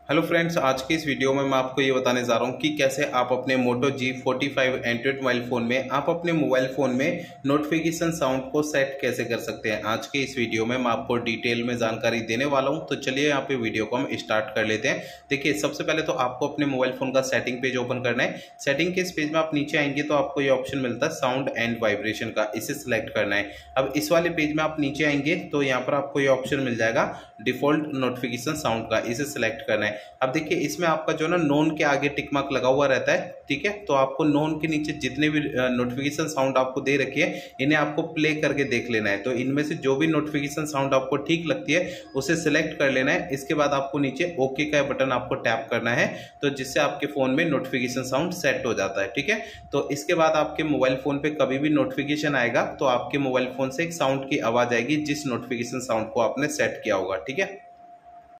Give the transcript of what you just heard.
Hello friends, आज के इस वीडियो में मैं आपको ये बताने जा रहा हूँ कि कैसे आप अपने Moto G45 Android mobile phone में आप अपने मोबाइल फ़ोन में नोटिफिकेशन साउंड को सेट कैसे कर सकते हैं। आज के इस वीडियो में मैं आपको डिटेल में जानकारी देने वाला हूँ। तो चलिए यहाँ पे वीडियो को हम स्टार्ट कर लेते हैं। देखिए, सबसे पहले तो आपको अपने मोबाइल फ़ोन का सेटिंग पेज ओपन करना है। सेटिंग के इस पेज में आप नीचे आएंगे तो आपको ये ऑप्शन मिलता है साउंड एंड वाइब्रेशन का, इसे सिलेक्ट करना है। अब इस वाले पेज में आप नीचे आएंगे तो यहाँ पर आपको ये ऑप्शन मिल जाएगा डिफॉल्ट नोटिफिकेशन साउंड का, इसे सिलेक्ट करना है। अब देखिए, इसमें आपका जो ना नोन के आगे टिक मार्क लगा हुआ रहता है, ठीक है। तो आपको नोन के नीचे जितने भी नोटिफिकेशन साउंड आपको दे रखी है, इन्हें आपको प्ले करके देख लेना है। तो इनमें से जो भी नोटिफिकेशन साउंड आपको ठीक लगती है उसे सिलेक्ट कर लेना है। इसके बाद आपको नीचे ओके का बटन आपको टैप करना है, तो जिससे आपके फोन में नोटिफिकेशन साउंड सेट हो जाता है, ठीक है। तो इसके बाद आपके मोबाइल फोन पे कभी भी नोटिफिकेशन आएगा तो आपके मोबाइल फोन से एक साउंड की आवाज आएगी जिस नोटिफिकेशन साउंड को आपने सेट किया होगा, ठीक है।